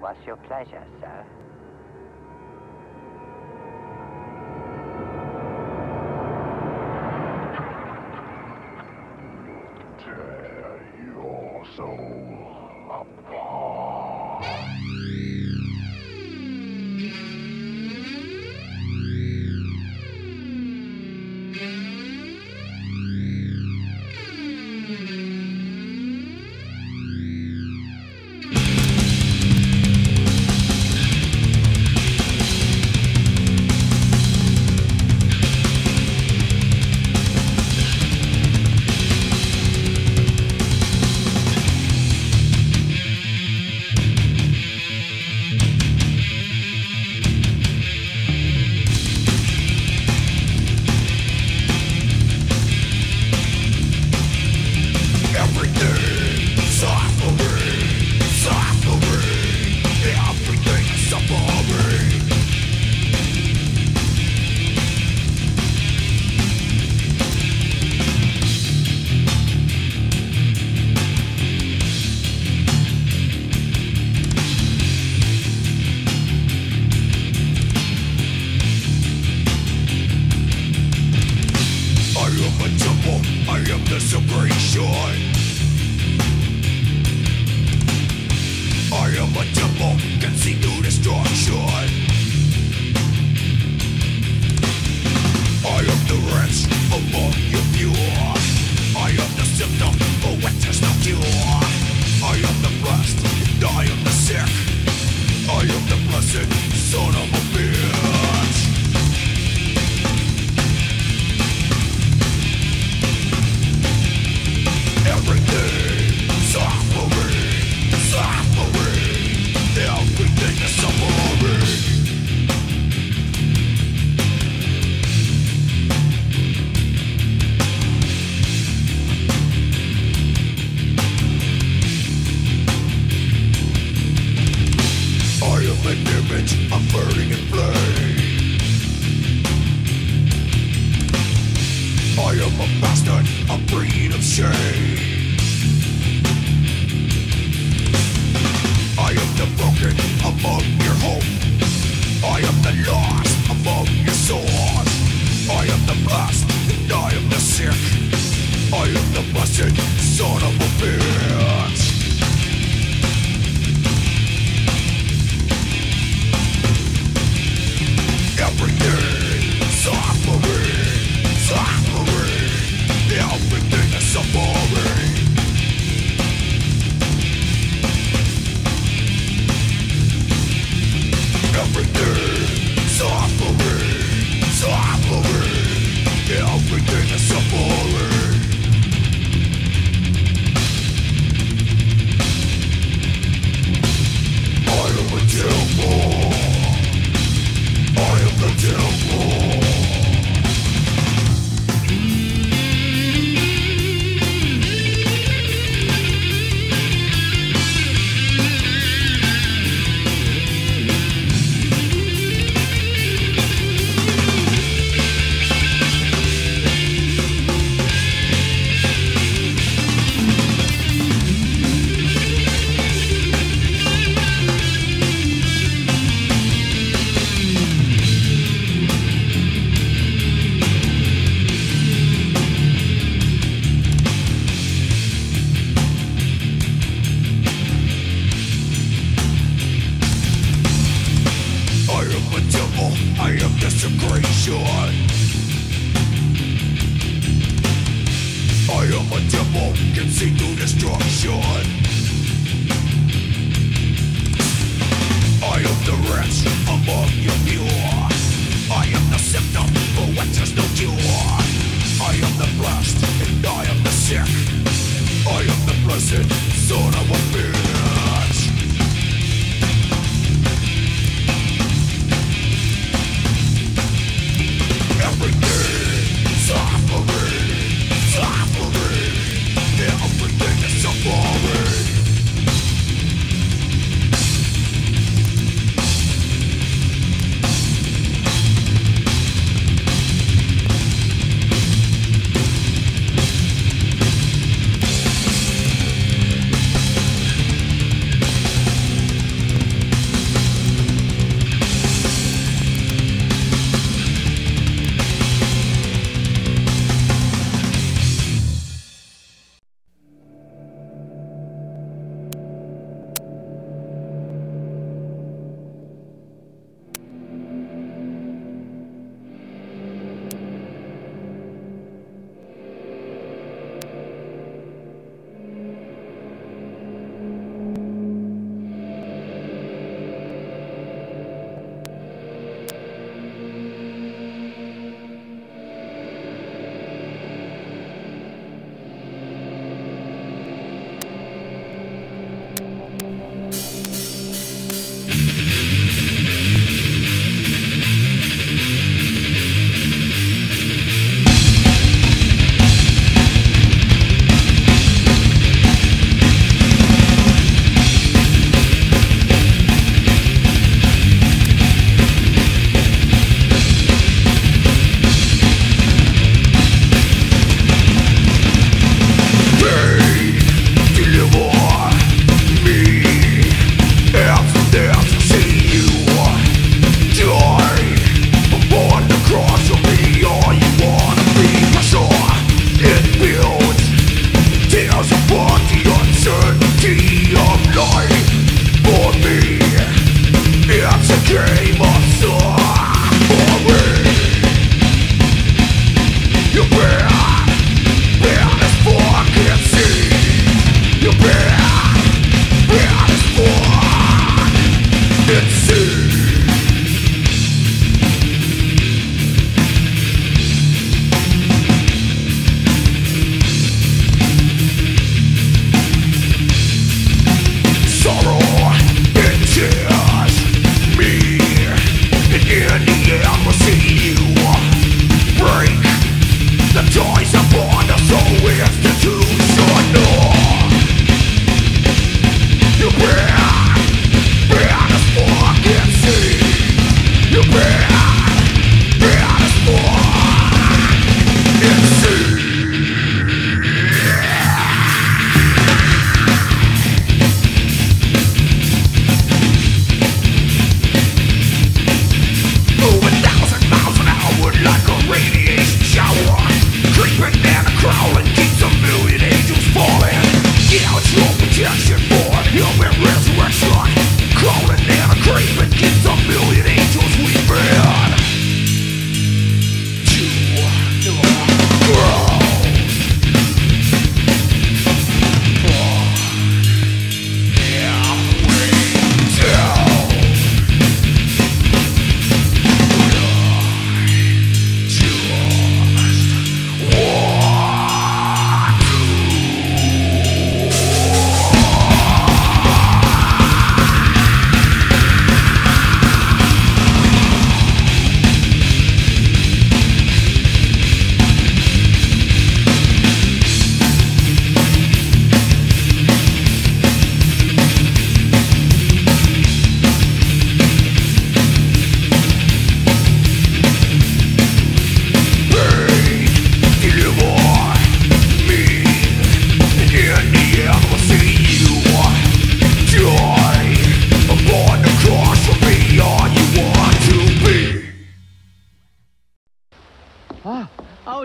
What's your pleasure, sir? Tear your soul apart.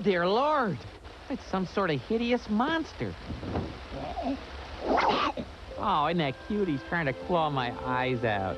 dear Lord. It's some sort of hideous monster. Oh, isn't that cute? He's trying to claw my eyes out.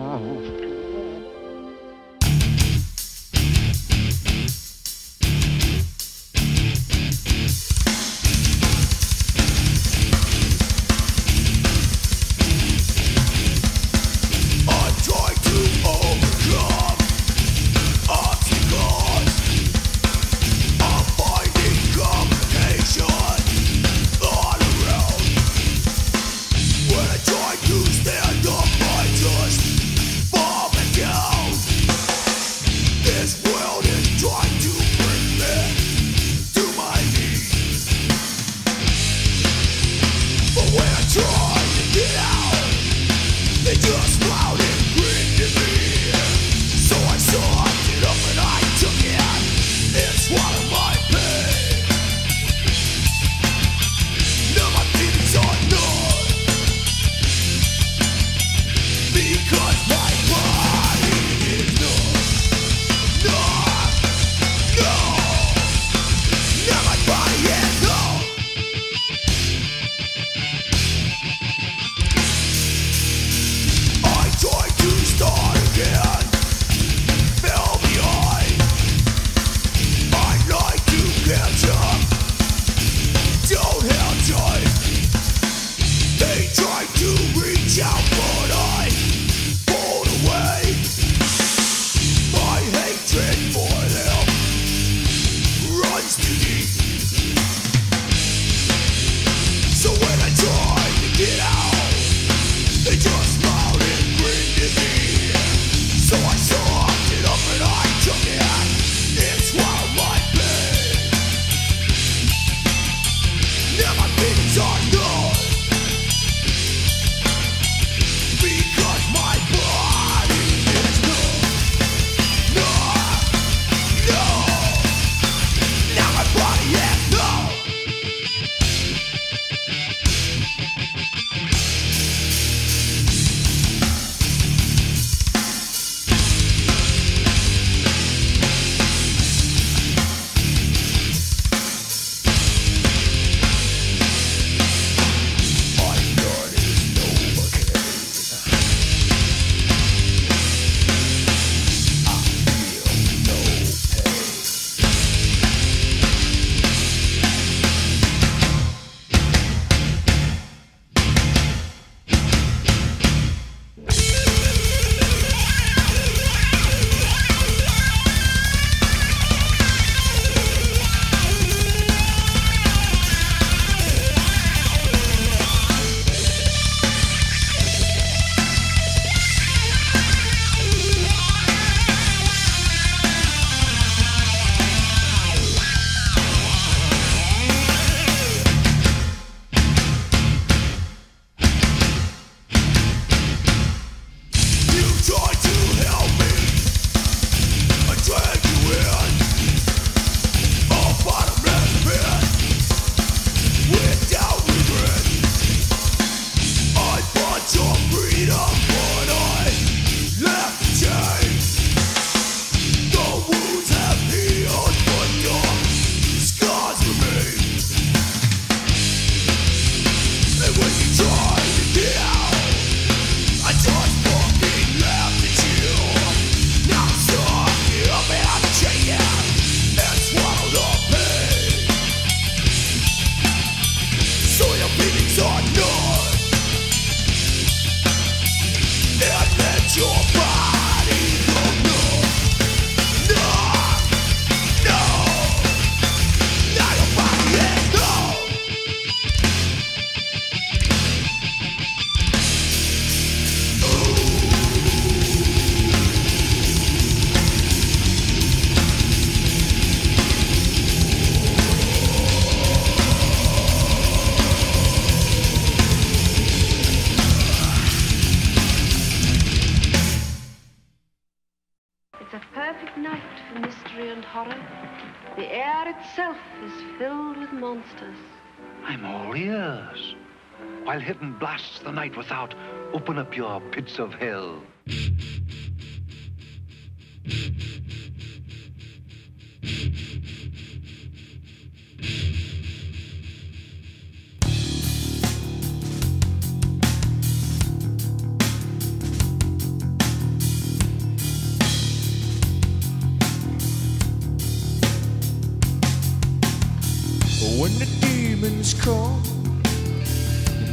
The air itself is filled with monsters. I'm all ears. While heaven blasts the night without, open up your pits of hell.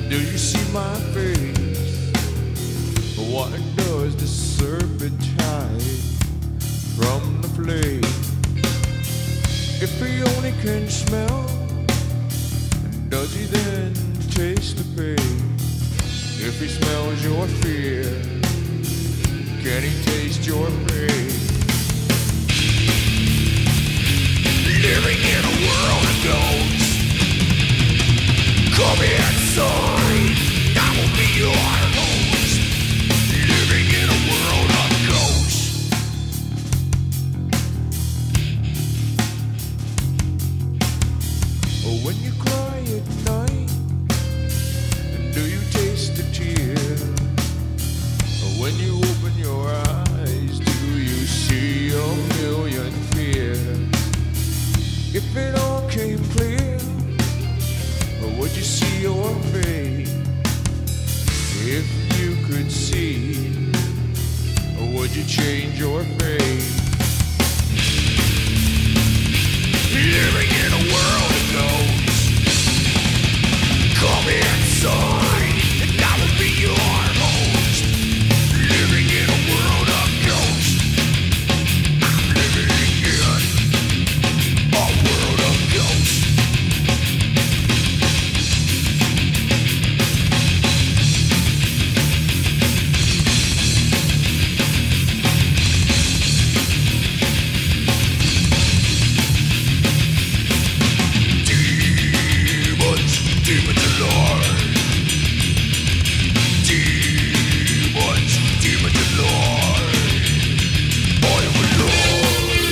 Do you see my face? What does the serpent hide from the flame? If he only can smell, does he then taste the pain? If he smells your fear, can he taste your pain? Living in a world of ghosts, come inside, I will be your host. Living in a world of ghosts. When you cry at night, do you taste the tear? When you open your eyes, do you see a million fears? If it all came clear, would you see your fate? If you could see, would you change your fate? Living in a world of ghosts, come inside, and I will be your host. Living in a world of ghosts, I'm living in a world of ghosts. Demons alive. Demons alive. I am alive.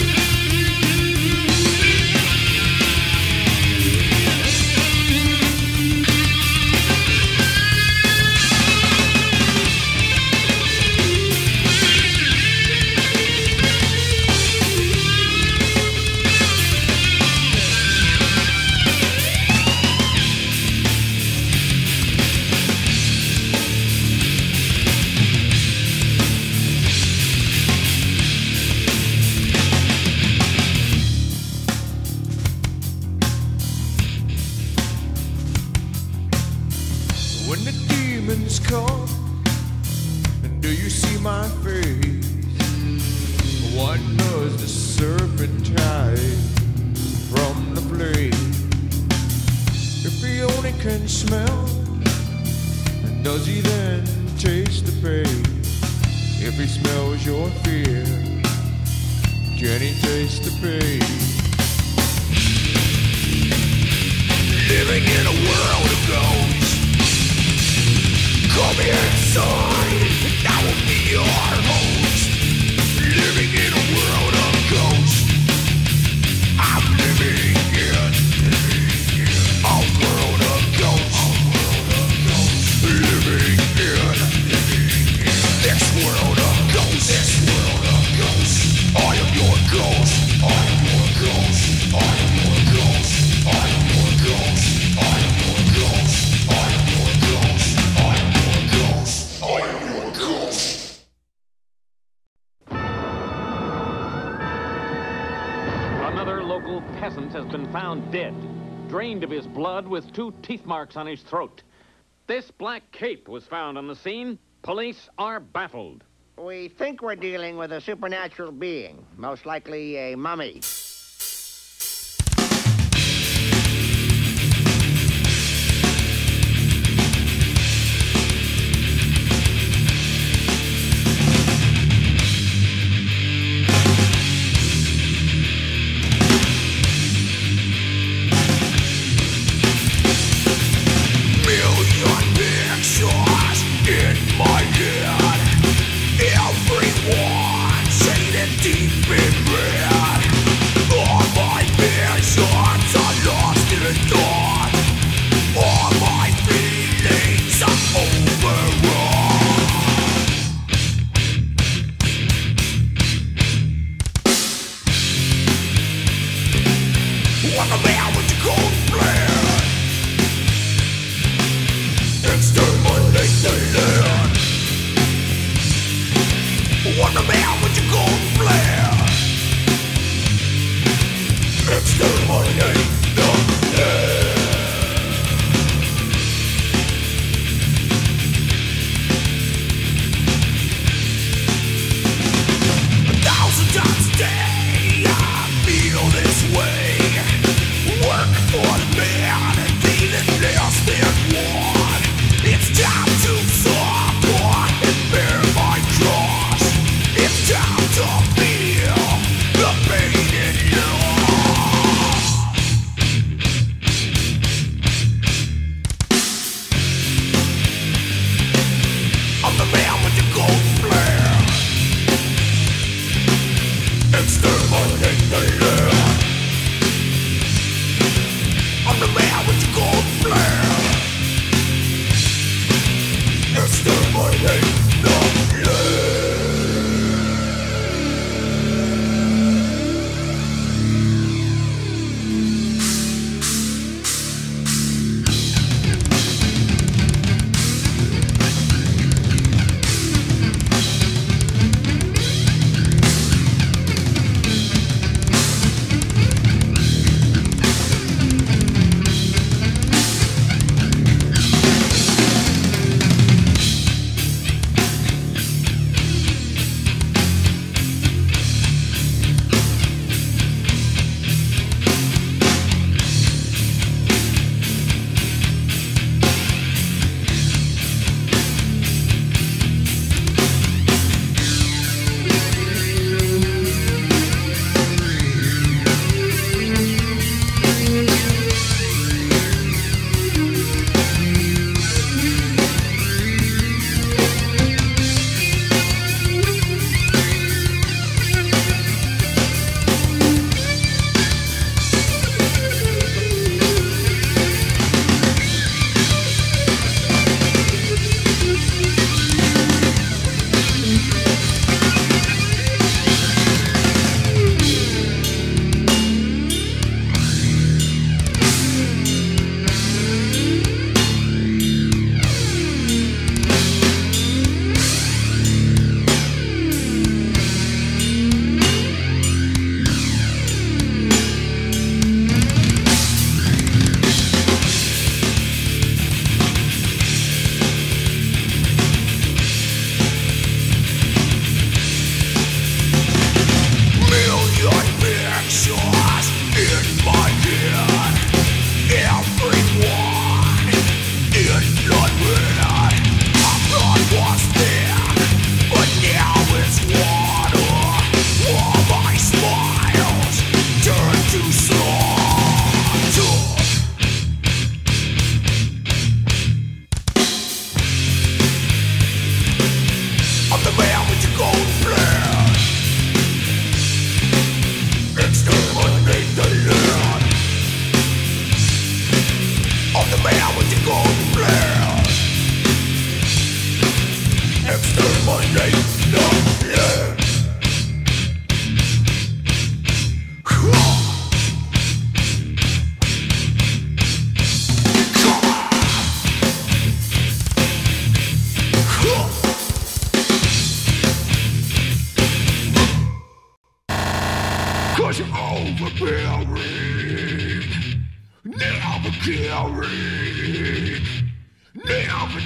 When the demons come, do you see my face? What does the serpent hide from the flame? If he only can smell, does he then taste the pain? If he smells your fear, can he taste the pain? Living in a world of ghosts, come inside, and I will be your host. Living in a world of ghosts, I'm living in a world of ghosts. Living in this world of ghosts. This world of ghosts. I am your ghost. I am your ghost. I am your ghost. I am your ghost. I am your ghost. I am your ghost. I am your ghost. I am your ghost. Another local peasant has been found dead, drained of his blood with 2 teeth marks on his throat. This black cape was found on the scene. Police are baffled. We think we're dealing with a supernatural being, most likely a mummy. Everyone saying deep in red.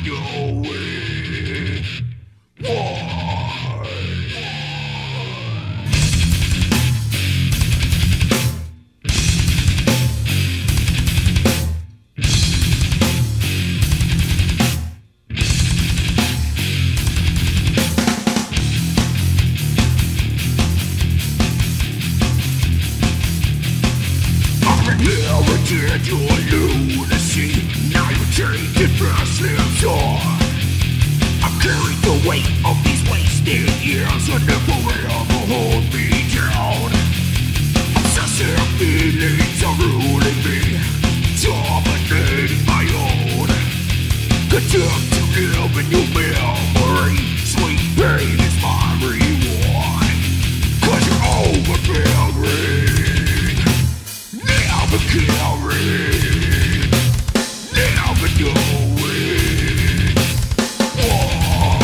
know it. Why? Inherited your lunacy. Now you're taking first lives on. I've carried the weight of these wasted years and never will ever hold me down. Obsessive feelings are ruling me, dominating my own. Condemned to live in your memory. Sweet pain is my reward. 'Cause you're overbearing. Never caring, never knowing why.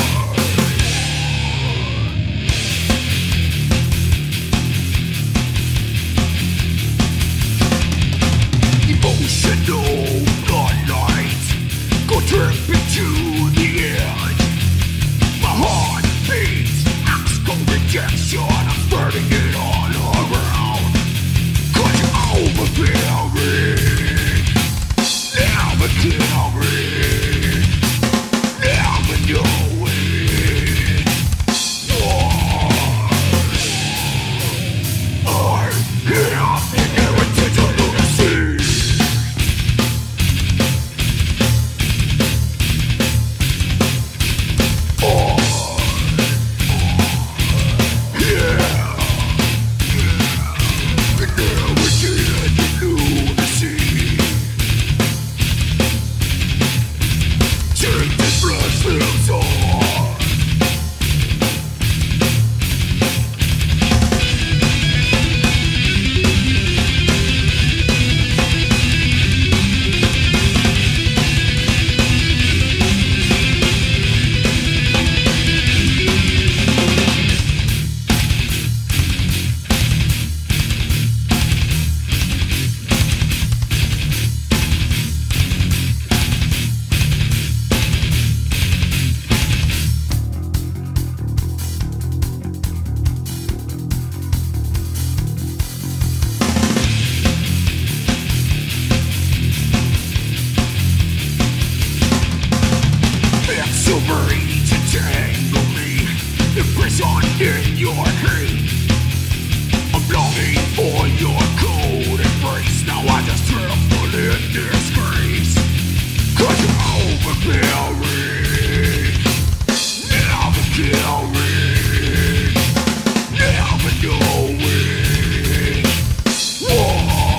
Emotional bloodlines go dripping to the edge. My heart beats, axial rejection. I'm spreading it all around. 'Cause you're overbearing, never caring, never knowing why. I have inherited your lunacy. In your hate, I'm longing for your cold embrace. Now I just tremble in disgrace. 'Cause you're overbearing, never caring, never knowing why.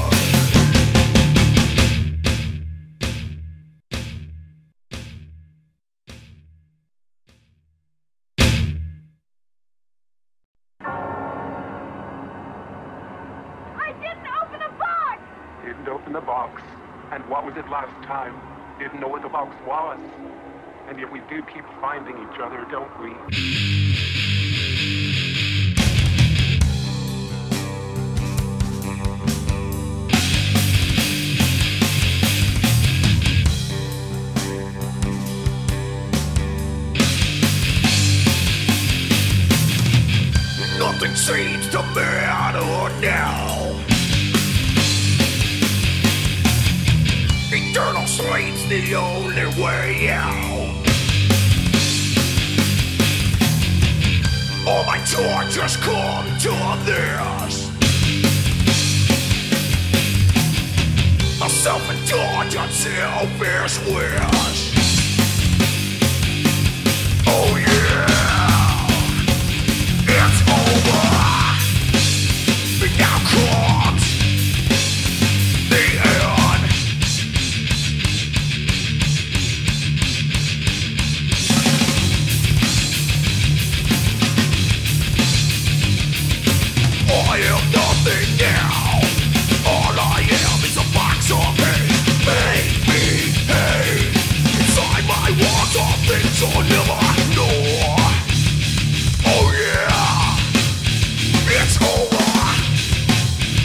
Didn't open the box. And what was it last time? Didn't know what the box was. And yet we do keep finding each other, don't we? Nothing seems to matter now. Eternal sleep's the only way out. All my tortures come to this. A self-indulgent, selfish wish. Oh yeah, it's over. And now comes the end. I am nothing now. All I am is a box of hate. Make me hate. Inside my walls are things I'll never know. Oh yeah, it's over.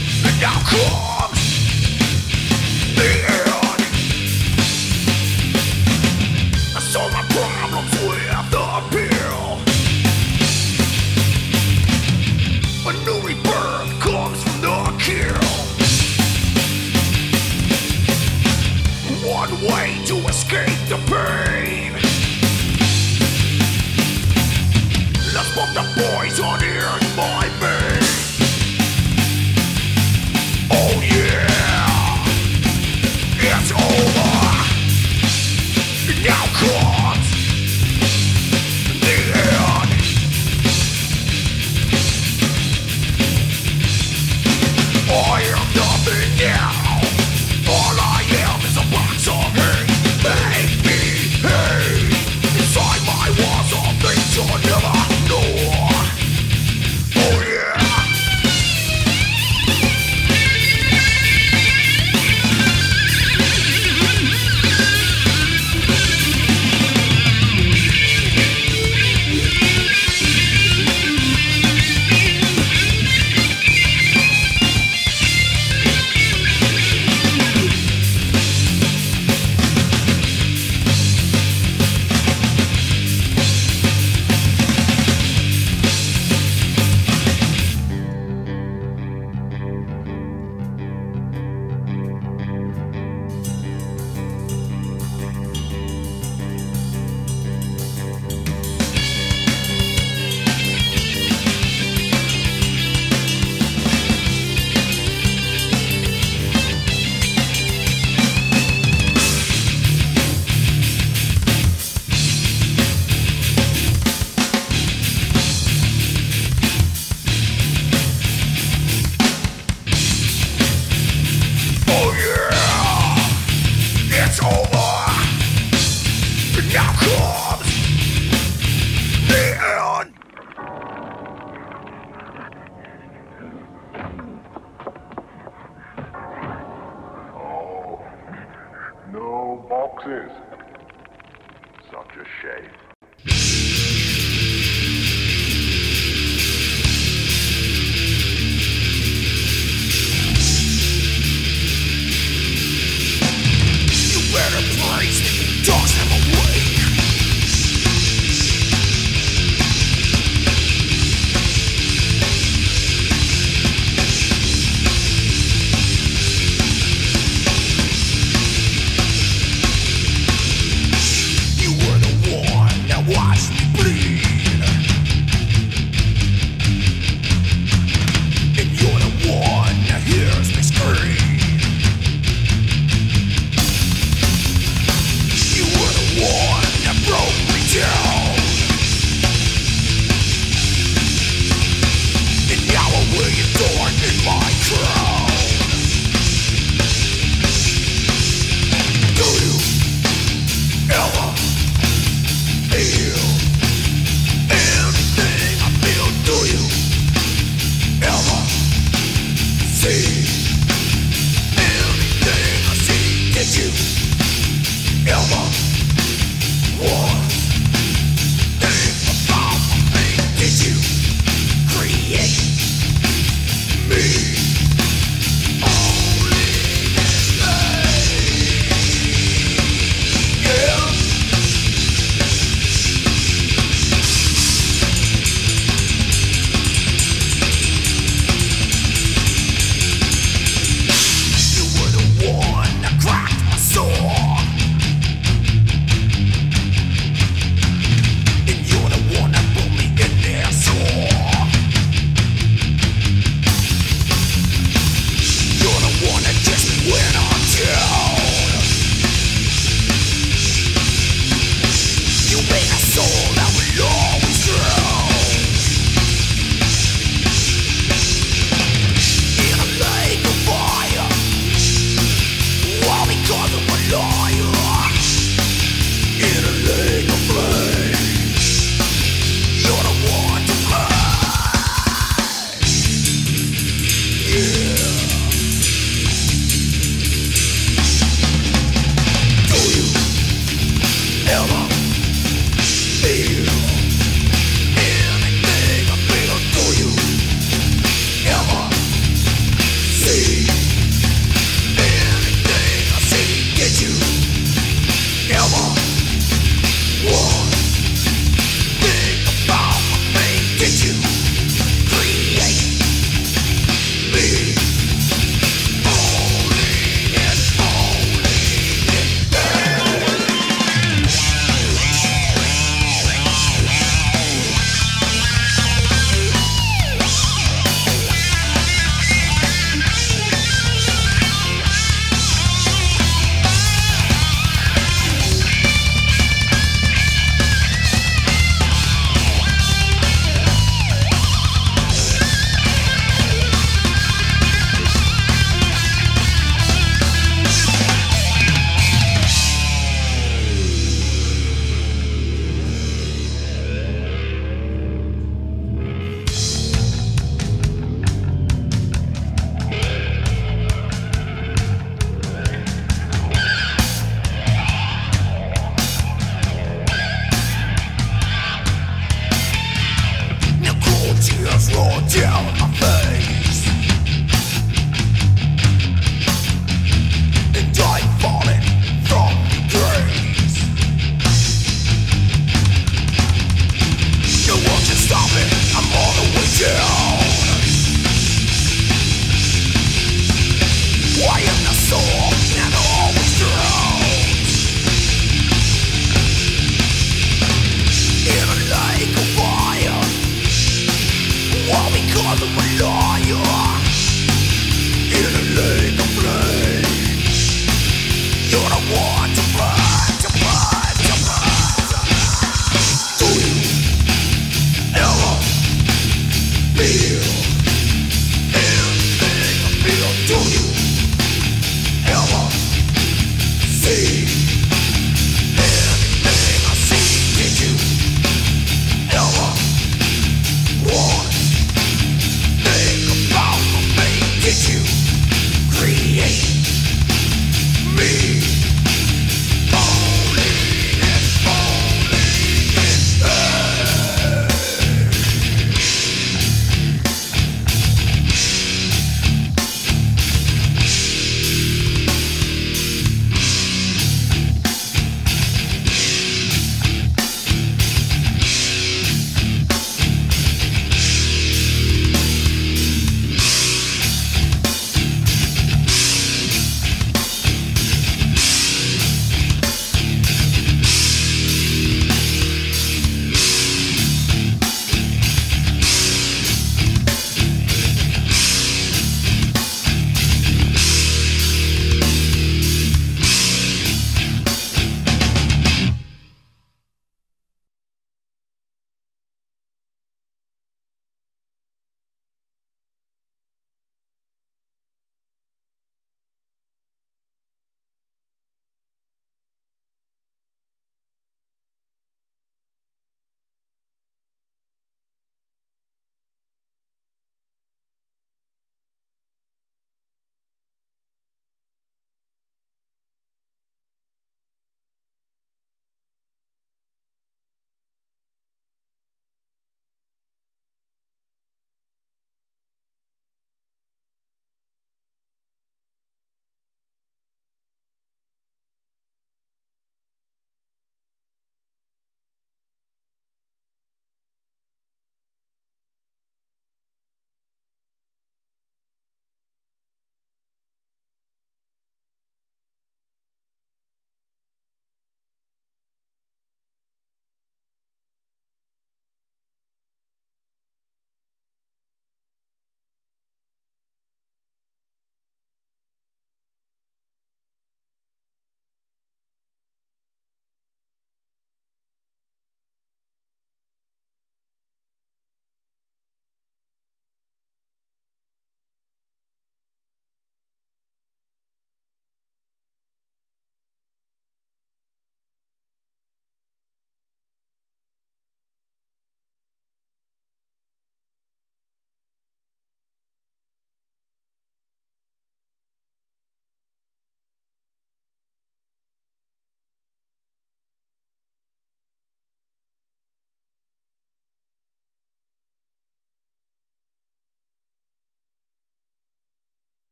way to escape the pain. Let's put the poison in my veins. Oh yeah, it's over. Now comes the end. I am nothing now. All I am is a box of hate. Make me hate. Inside my walls are things you'll never know. Oh yeah. It's over. Now comes the end. Oh, no boxes. Such a shame. Better place the dogs have awake. You were the one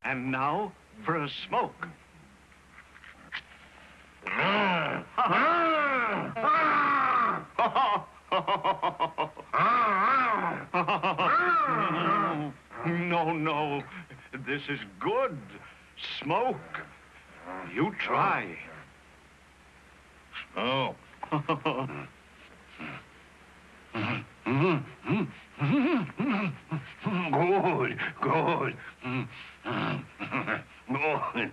And now for a smoke. No, no. This is good. Smoke. You try. Smoke. Good, good. Good.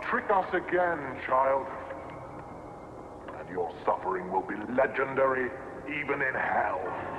trick us again, child. And your suffering will be legendary even in hell.